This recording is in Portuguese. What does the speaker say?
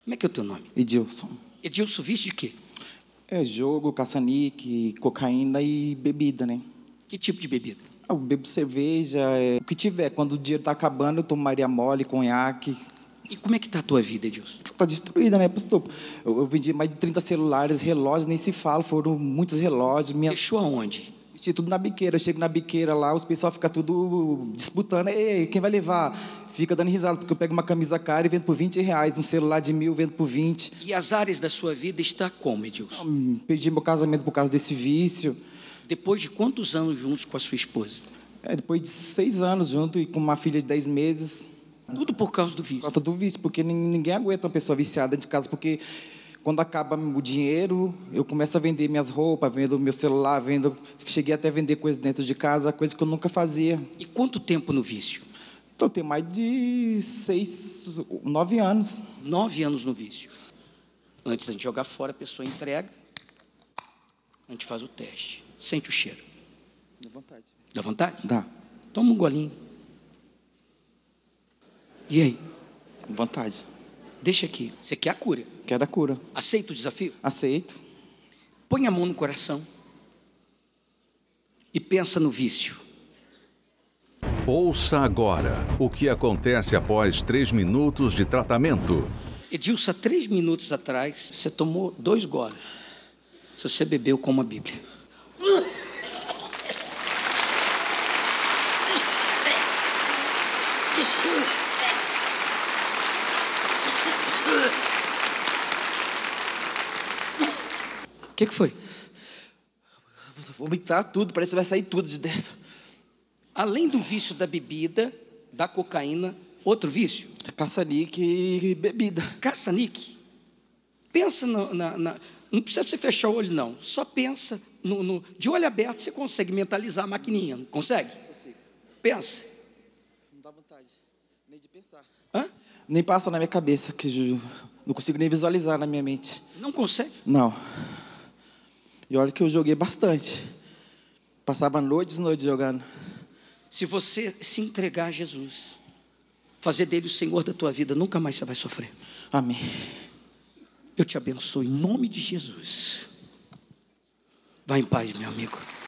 Como é que é o teu nome? Edilson. Edilson, vício de quê? É jogo, caça-níquel, cocaína e bebida, né? Que tipo de bebida? Eu bebo cerveja, o que tiver. Quando o dinheiro está acabando, eu tomo Maria Mole, conhaque. E como é que está a tua vida, Edilson? Está destruída, né, pastor? Eu vendi mais de 30 celulares, relógios, nem se fala, foram muitos relógios. Deixou aonde? Meti tudo na biqueira. Eu chego na biqueira lá, os pessoal ficam tudo disputando. Ei, quem vai levar? Fica dando risada, porque eu pego uma camisa cara e vendo por R$20. Um celular de 1.000, vendo por 20. E as áreas da sua vida está como, Edilson? Perdi meu casamento por causa desse vício. Depois de quantos anos juntos com a sua esposa? Depois de 6 anos junto e com uma filha de 10 meses. Tudo por causa do Por vício? causa do vício, porque ninguém aguenta uma pessoa viciada dentro de casa, porque quando acaba o dinheiro, eu começo a vender minhas roupas, vendo meu celular, cheguei até a vender coisas dentro de casa, coisa que eu nunca fazia. E quanto tempo no vício? Então, tem mais de 9 anos. 9 anos no vício. Antes da gente jogar fora, a pessoa entrega, a gente faz o teste. Sente o cheiro. Dá vontade. Dá vontade? Dá. Toma um golinho. E aí? Vontade. Deixa aqui. Você quer a cura? Quer da cura. Aceita o desafio? Aceito. Põe a mão no coração e pensa no vício. Ouça agora o que acontece após 3 minutos de tratamento. Edilson, há 3 minutos atrás, você tomou 2 goles. Se você bebeu, como a Bíblia. O que foi? Vou vomitar tudo, parece que vai sair tudo de dentro. Além do vício da bebida, da cocaína, outro vício? Caça-níquel e bebida. Caça-níquel. Pensa não precisa você fechar o olho, não. Só pensa de olho aberto, você consegue mentalizar a maquininha, não consegue? Consigo. Pensa. Não dá vontade nem de pensar. Hã? Nem passa na minha cabeça, que não consigo nem visualizar na minha mente. Não consegue? Não. E olha que eu joguei bastante. Passava noites e noites jogando. Se você se entregar a Jesus, fazer dele o Senhor da tua vida, nunca mais você vai sofrer. Amém. Eu te abençoo em nome de Jesus. Vá em paz, meu amigo.